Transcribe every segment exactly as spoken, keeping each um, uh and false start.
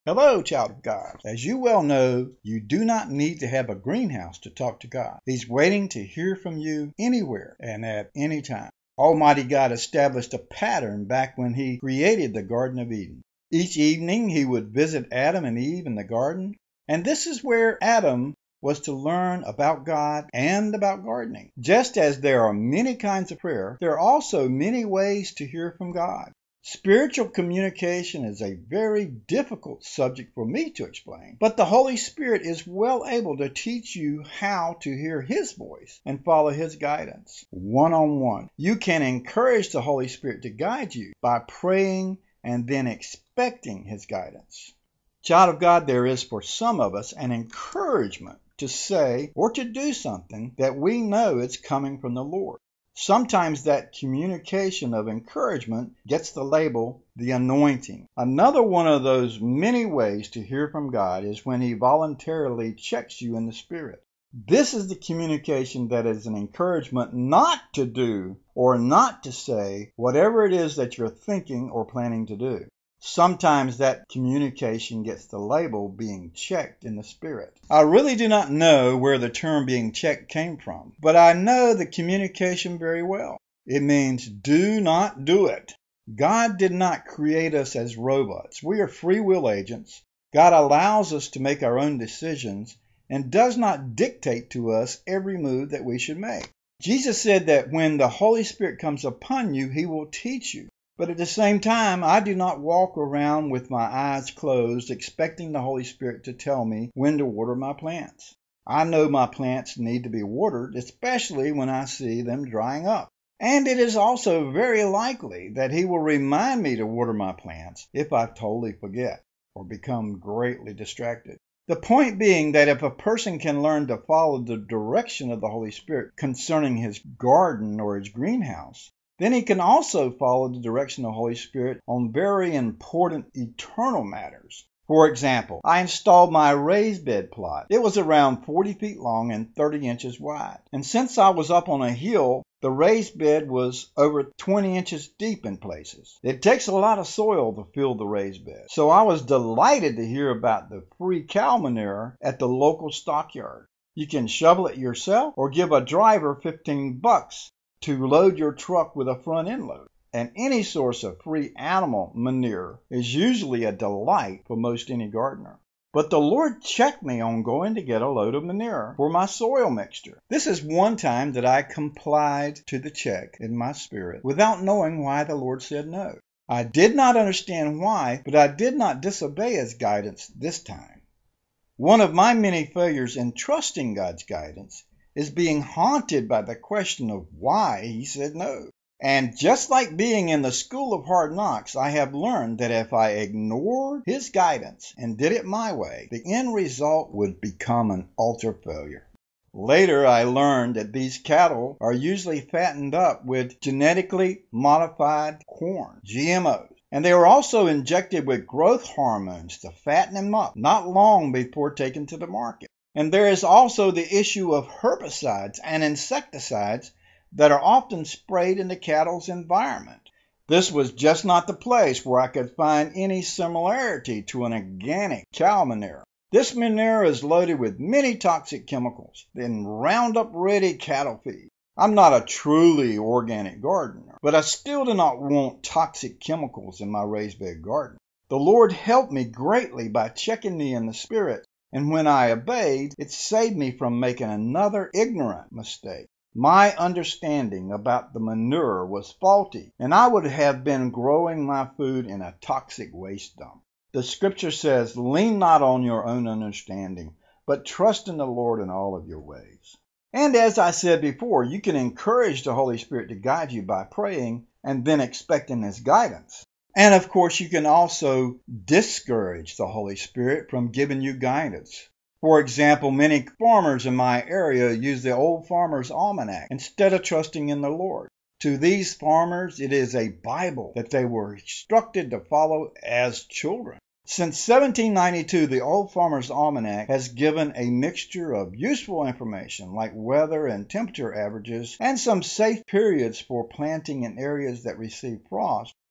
Hello, child of God. As you well know, you do not need to have a greenhouse to talk to God. He's waiting to hear from you anywhere and at any time. Almighty God established a pattern back when He created the Garden of Eden. Each evening He would visit Adam and Eve in the garden, and this is where Adam was to learn about God and about gardening. Just as there are many kinds of prayer, there are also many ways to hear from God. Spiritual communication is a very difficult subject for me to explain, but the Holy Spirit is well able to teach you how to hear His voice and follow His guidance one-on-one. You can encourage the Holy Spirit to guide you by praying and then expecting His guidance. Child of God, there is for some of us an encouragement to say or to do something that we know is coming from the Lord. Sometimes that communication of encouragement gets the label, the anointing. Another one of those many ways to hear from God is when He voluntarily checks you in the Spirit. This is the communication that is an encouragement not to do or not to say whatever it is that you're thinking or planning to do. Sometimes that communication gets the label being checked in the Spirit. I really do not know where the term being checked came from, but I know the communication very well. It means do not do it. God did not create us as robots. We are free will agents. God allows us to make our own decisions and does not dictate to us every move that we should make. Jesus said that when the Holy Spirit comes upon you, He will teach you. But at the same time, I do not walk around with my eyes closed expecting the Holy Spirit to tell me when to water my plants. I know my plants need to be watered, especially when I see them drying up. And it is also very likely that He will remind me to water my plants if I totally forget or become greatly distracted. The point being that if a person can learn to follow the direction of the Holy Spirit concerning his garden or his greenhouse, then he can also follow the direction of the Holy Spirit on very important eternal matters. For example, I installed my raised bed plot. It was around forty feet long and thirty inches wide. And since I was up on a hill, the raised bed was over twenty inches deep in places. It takes a lot of soil to fill the raised bed. So I was delighted to hear about the free cow manure at the local stockyard. You can shovel it yourself or give a driver fifteen bucks to load your truck with a front end load. And any source of free animal manure is usually a delight for most any gardener. But the Lord checked me on going to get a load of manure for my soil mixture. This is one time that I complied to the check in my spirit without knowing why the Lord said no. I did not understand why, but I did not disobey His guidance this time. One of my many failures in trusting God's guidance is being haunted by the question of why He said no. And just like being in the school of hard knocks, I have learned that if I ignored His guidance and did it my way, the end result would become an utter failure. Later, I learned that these cattle are usually fattened up with genetically modified corn, G M Os. And they were also injected with growth hormones to fatten them up not long before taken to the market. And there is also the issue of herbicides and insecticides that are often sprayed in the cattle's environment. This was just not the place where I could find any similarity to an organic cow manure. This manure is loaded with many toxic chemicals in Roundup-ready cattle feed. I'm not a truly organic gardener, but I still do not want toxic chemicals in my raised bed garden. The Lord helped me greatly by checking me in the Spirit, and when I obeyed, it saved me from making another ignorant mistake. My understanding about the manure was faulty, and I would have been growing my food in a toxic waste dump. The scripture says, "Lean not on your own understanding, but trust in the Lord in all of your ways." And as I said before, you can encourage the Holy Spirit to guide you by praying and then expecting His guidance. And of course, you can also discourage the Holy Spirit from giving you guidance. For example, many farmers in my area use the Old Farmer's Almanac instead of trusting in the Lord. To these farmers, it is a Bible that they were instructed to follow as children. Since seventeen ninety-two, the Old Farmer's Almanac has given a mixture of useful information like weather and temperature averages and some safe periods for planting in areas that receive frost,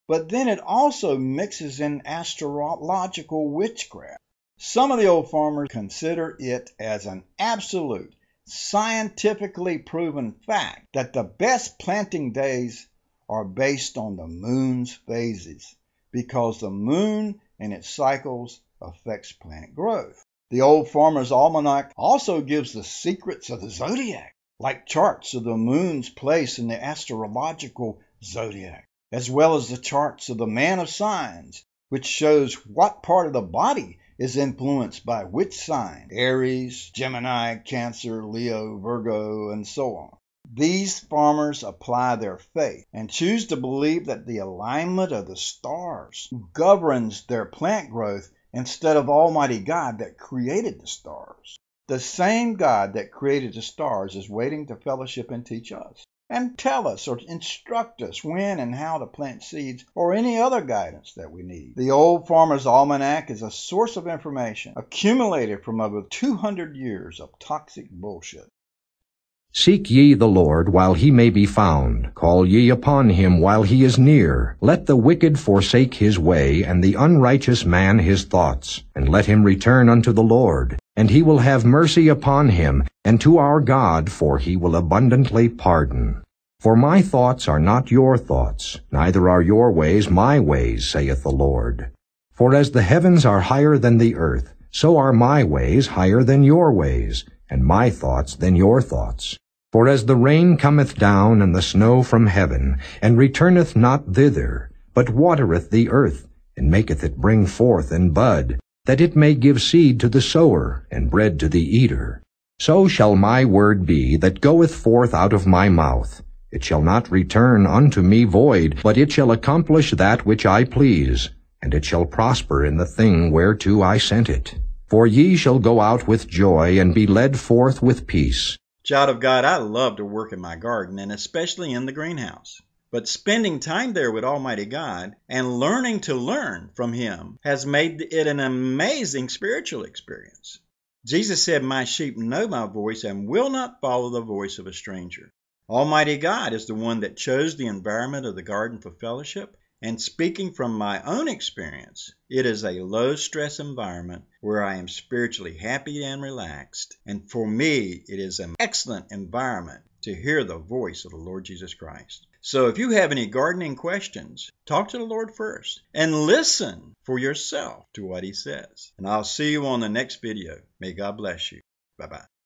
but then it also mixes in astrological witchcraft. Some of the old farmers consider it as an absolute, scientifically proven fact that the best planting days are based on the moon's phases, because the moon and its cycles affects plant growth. The Old Farmer's Almanac also gives the secrets of the zodiac, like charts of the moon's place in the astrological zodiac, as well as the charts of the man of signs, which shows what part of the body is influenced by which sign: Aries, Gemini, Cancer, Leo, Virgo, and so on. These farmers apply their faith and choose to believe that the alignment of the stars governs their plant growth instead of Almighty God that created the stars. The same God that created the stars is waiting to fellowship and teach us, and tell us or instruct us when and how to plant seeds or any other guidance that we need. The Old Farmer's Almanac is a source of information accumulated from over two hundred years of toxic bullshit. Seek ye the Lord while he may be found. Call ye upon him while he is near. Let the wicked forsake his way, and the unrighteous man his thoughts. And let him return unto the Lord, and he will have mercy upon him, and to our God, for he will abundantly pardon. For my thoughts are not your thoughts, neither are your ways my ways, saith the Lord. For as the heavens are higher than the earth, so are my ways higher than your ways, and my thoughts than your thoughts. For as the rain cometh down and the snow from heaven, and returneth not thither, but watereth the earth, and maketh it bring forth and bud, that it may give seed to the sower, and bread to the eater, so shall my word be that goeth forth out of my mouth. It shall not return unto me void, but it shall accomplish that which I please, and it shall prosper in the thing whereto I sent it. For ye shall go out with joy, and be led forth with peace. Child of God, I love to work in my garden, and especially in the greenhouse. But spending time there with Almighty God and learning to learn from Him has made it an amazing spiritual experience. Jesus said, "My sheep know my voice and will not follow the voice of a stranger." Almighty God is the one that chose the environment of the garden for fellowship. And speaking from my own experience, it is a low-stress environment where I am spiritually happy and relaxed. And for me, it is an excellent environment to hear the voice of the Lord Jesus Christ. So if you have any gardening questions, talk to the Lord first and listen for yourself to what He says. And I'll see you on the next video. May God bless you. Bye-bye.